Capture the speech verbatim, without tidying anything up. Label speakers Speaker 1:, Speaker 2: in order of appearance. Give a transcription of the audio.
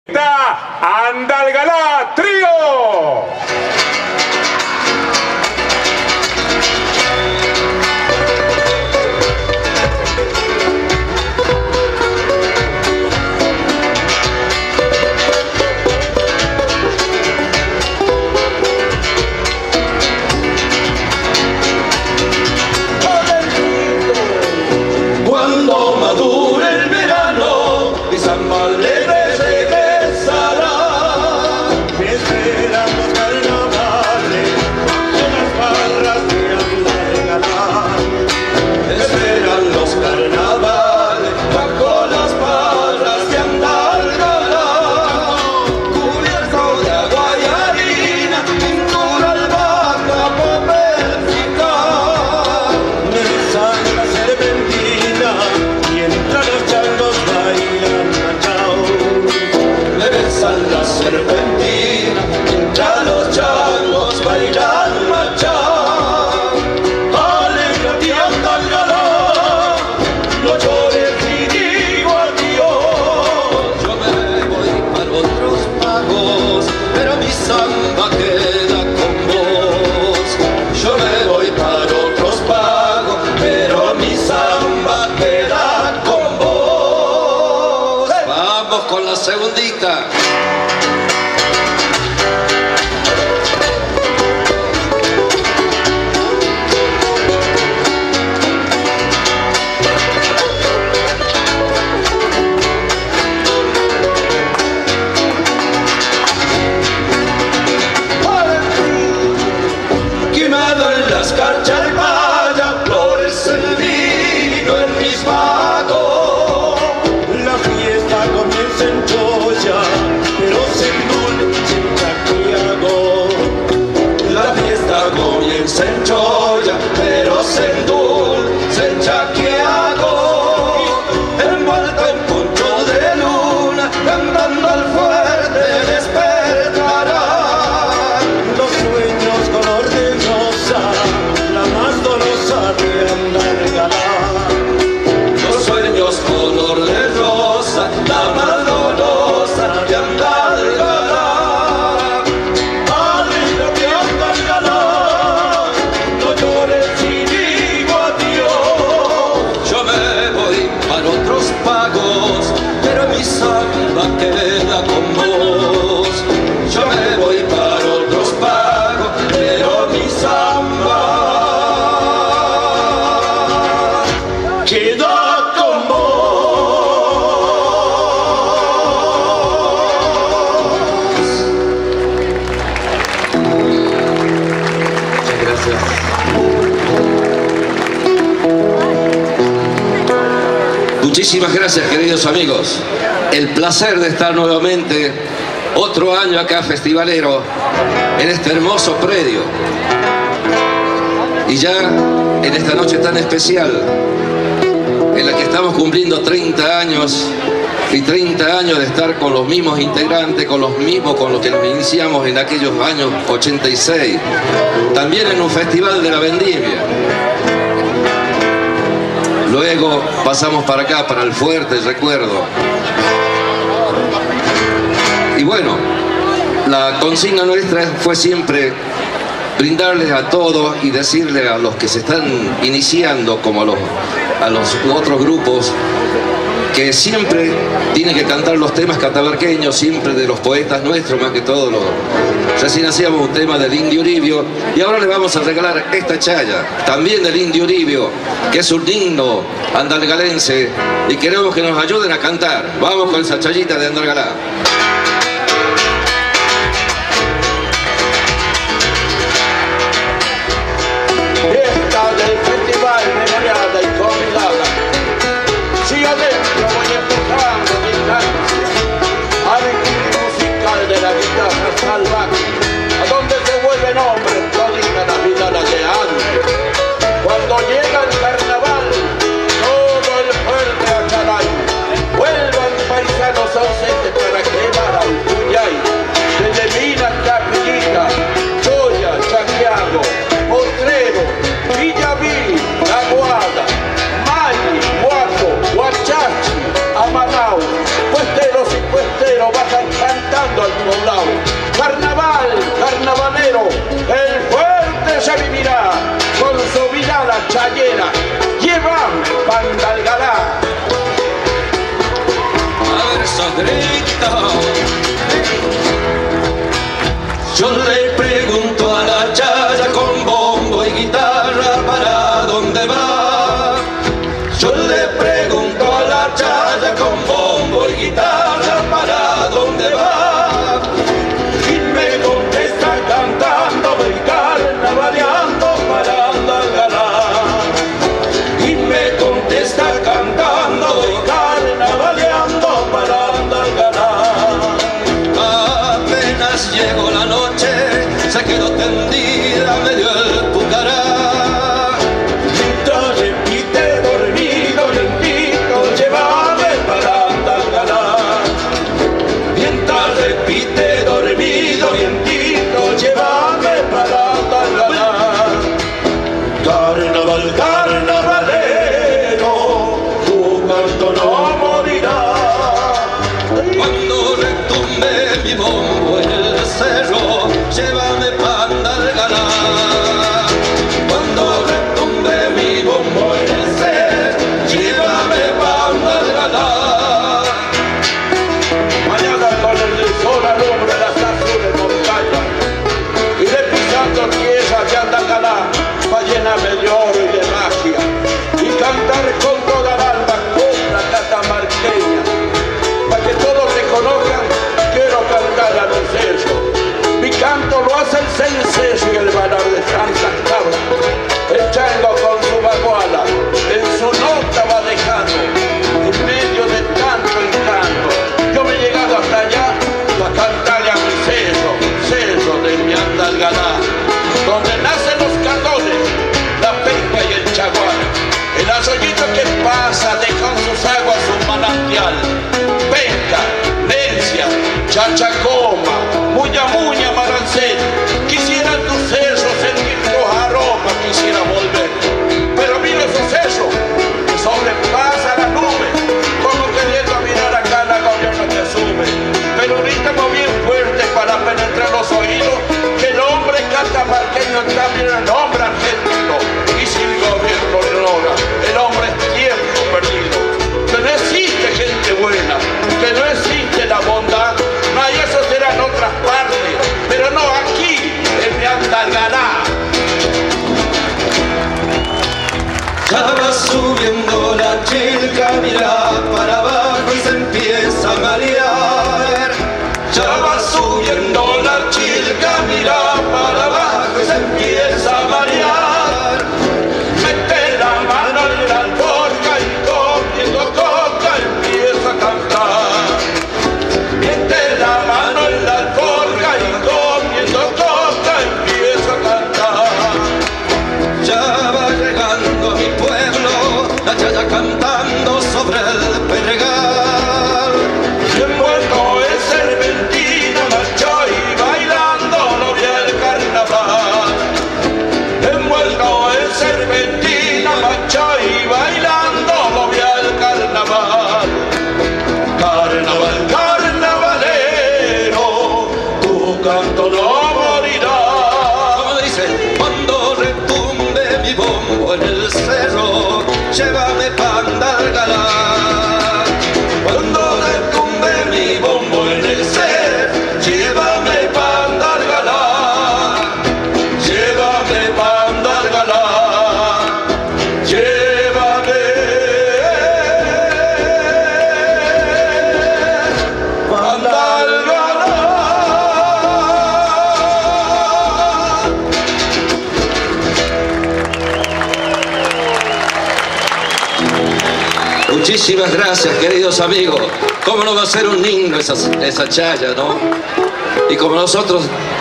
Speaker 1: Andalgalá Trío.
Speaker 2: Cuando madure el verano y San Valdez regresará, esperan los carnavales con las barras de Andalgalá. Esperan los carnavales bajo las barras de Andalgalá, cubierto de agua y harina, pintura albahaca, papel ficar, mesa en la serpentina, mientras los changos bailan machao. Le besan la serpentina, mientras los changos bailan machao. Alégrate, Andalgalá, no llores y digo adiós. Yo me voy para otros pagos, pero mi samba queda con vos. Yo me voy para otros pagos, pero mi samba queda con vos. Vamos con la segundita. Quemado en las carchas vaya, florece el vino en mis vagos. La fiesta comienza en Choya, pero sin dulce en Chaquiago. La fiesta comienza en Choya, pero sin dulce en Chaquiago. Envuelto en poncho de luna, cantando al fuerte despertará. Los sueños color de rosa, la más dolorosa de Andalgalá. Los sueños color de rosa, la más dolorosa de Andalgalá. Alégrate, Andalgalá, no llores y digo adiós. Yo me voy para otros pagos, pero mi samba queda con vos. Yo me voy para otros pagos, pero mi samba queda con vos. Muchas gracias. Muchísimas gracias, queridos amigos. El placer de estar nuevamente otro año acá festivalero en este hermoso predio. Y ya en esta noche tan especial en la que estamos cumpliendo treinta años y treinta años de estar con los mismos integrantes, con los mismos con los que nos iniciamos en aquellos años ochenta y seis, también en un festival de la vendimia. Luego pasamos para acá, para el Fuerte Recuerdo. Y bueno, la consigna nuestra fue siempre brindarles a todos y decirles a los que se están iniciando, como a los, a los otros grupos, que siempre tienen que cantar los temas catamarqueños, siempre de los poetas nuestros, más que todo. Los... Recién hacíamos un tema del Indio Uribio y ahora les vamos a regalar esta chaya, también del Indio Uribio, que es un himno andalgalense y queremos que nos ayuden a cantar. Vamos con esa chayita de Andalgalá.
Speaker 3: Fiesta del festival memoriada y convidada. Si adentro voy empujando mi cadencia al equilibrio musical de la guitarra salvaje, a donde se vuelven hombres prodigan la vida la de antes. Cuando llega el carnaval, todo el fuerte acharay, vuelvan paisanos ausentes para quemar al cantando al poblado. Carnaval, carnavalero, el fuerte se vivirá con su mirada chayera. Llévame, Pandalgalá.
Speaker 2: A ver, Sandrita, yo le pregunto a la chaya con bombo y guitarra para dónde va. Yo le pregunto a la chaya con bombo y guitarra para dónde va.
Speaker 3: Y me contesta cantando y carnavaleando para Pandalgalá. Y me contesta cantando y carnavaleando para Pandalgalá.
Speaker 2: Apenas llegó la noche, se quedó tendida, me dio el pucará.
Speaker 3: Mientras repite dormido, lentito, llévame para Pandalgalá. Mientras repite dormido, lentito, llévame para Pandalgalá. Carnaval, carnavalero, tu canto no morirá.
Speaker 2: Cuando retumbe mi bombo en el cerro, llévame Pandalgalá. Cuando retumbe mi bombo en el cerro, llévame Pandalgalá.
Speaker 3: Mañana con el sol alumbra las azules montañas, iré pisando tierra de Pandalgalá pa' llenarme de oro y de magia y cantar con toda el alma copla catamarqueña. Pa' que todos reconozcan, quiero cantar a mi sello. Mi canto lo hace el cencerro y el valor de Santa Cabra. El chango con su baguala, en su nota va dejando, en medio de tanto encanto. Yo me he llegado hasta allá para cantarle a mi sello, sello de mi Pandalgalá, donde nacen los candones, la penca y el chaguar. El arroyito que pasa deja en sus aguas un manantial. Penca, Nencia, Chachacoma, Muña Muña, Marancel. Quisieran tus sesos sentir tus aromas, quisiera volver. Pero mira esos sesos que sobrepasa la nube, como queriendo mirar acá la gobierno que asume. Pero un ritmo bien fuerte para penetrar los oídos, que el hombre catamarqueño también es el hombre argentino. Y si el gobierno lo logra, el hombre es tiempo perdido. Que no existe gente buena, que no existe la bondad. No, y eso será en otras partes, pero no aquí, en mi Pandalgalá.
Speaker 2: Ya va subiendo la chilca, mira para abajo y se empieza a marear. Ya va subiendo la chilca, mira para abajo y se empieza a marear.
Speaker 3: Mete la mano en la alforja y comiendo coca empieza a cantar. Mete la mano en la alforja y comiendo coca empieza a cantar.
Speaker 2: Ya va llegando a mi pueblo, la chaya cantando sobre el pedregal.
Speaker 3: Envuelto en serpentina, marchó y bailando lo vi el carnaval. Envuelto en serpentina, marchó y bailando lo vi el carnaval. Carnaval, carnavalero, tu canto no morirá.
Speaker 2: Como dice, cuando retumbe mi bombo en el cerro, llévame Pandalgalá. Cuando retumbe mi bombo en el cerro, llévame Pandalgalá.
Speaker 3: Llévame Pandalgalá, llévame Pandalgalá.
Speaker 2: Muchísimas gracias, queridos amigos. ¿Cómo no va a ser un himno esa, esa chaya, no? Y como nosotros